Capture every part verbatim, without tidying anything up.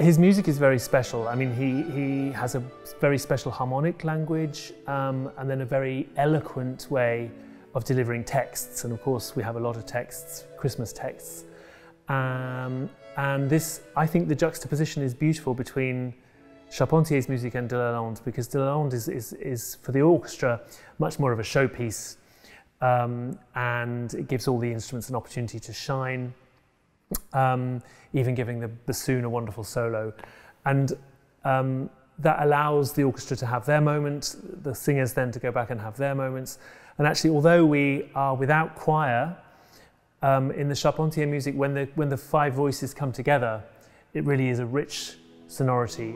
his music is very special. I mean, he, he has a very special harmonic language um, and then a very eloquent way of delivering texts. And of course, we have a lot of texts, Christmas texts. Um, and this, I think the juxtaposition is beautiful between Charpentier's music and de Lalande, because de Lalande is, is, is, for the orchestra, much more of a showpiece. Um, and it gives all the instruments an opportunity to shine. Um, even giving the bassoon a wonderful solo, and um, that allows the orchestra to have their moment, the singers then to go back and have their moments. And actually, although we are without choir, um, in the Charpentier music, when the, when the five voices come together, it really is a rich sonority.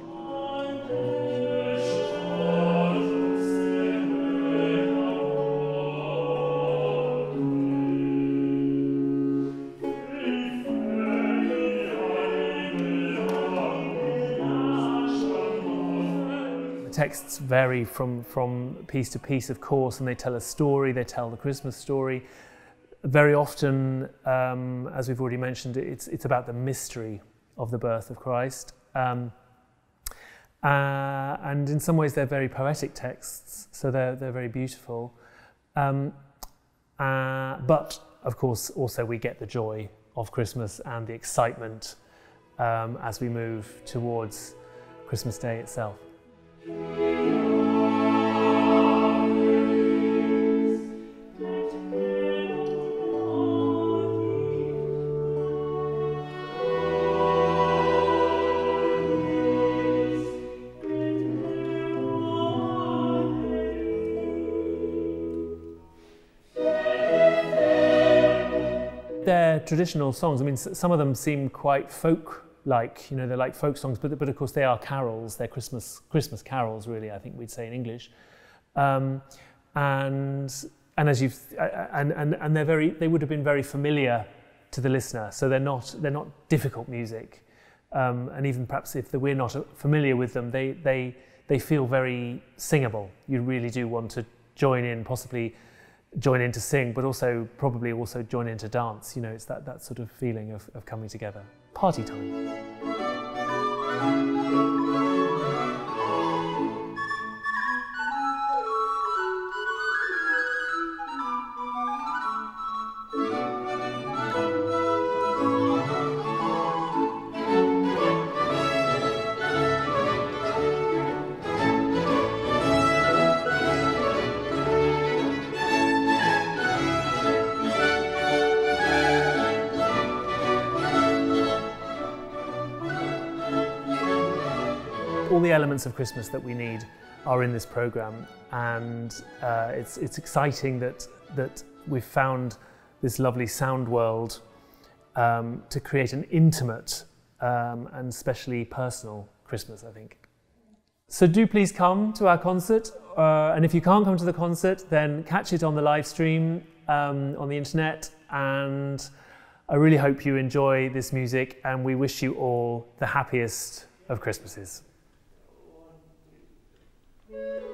Texts vary from, from piece to piece, of course, and they tell a story, they tell the Christmas story. Very often, um, as we've already mentioned, it's, it's about the mystery of the birth of Christ. Um, uh, and in some ways they're very poetic texts, so they're, they're very beautiful. Um, uh, but, of course, also we get the joy of Christmas and the excitement um, as we move towards Christmas Day itself. They're traditional songs. I mean, some of them seem quite folk like, you know, they're like folk songs, but, but of course they are carols, they're Christmas, Christmas carols really, I think we'd say in English. Um, and, and as you've, and, and, and they're very, they would have been very familiar to the listener, so they're not, they're not difficult music. Um, and even perhaps if we're not familiar with them, they, they, they feel very singable. You really do want to join in, possibly join in to sing, but also probably also join in to dance. You know, it's that, that sort of feeling of, of coming together. Party time. All the elements of Christmas that we need are in this programme, and uh, it's, it's exciting that, that we've found this lovely sound world um, to create an intimate um, and especially personal Christmas, I think. So do please come to our concert, uh, and if you can't come to the concert, then catch it on the live stream um, on the internet, and I really hope you enjoy this music, and we wish you all the happiest of Christmases. Thank you.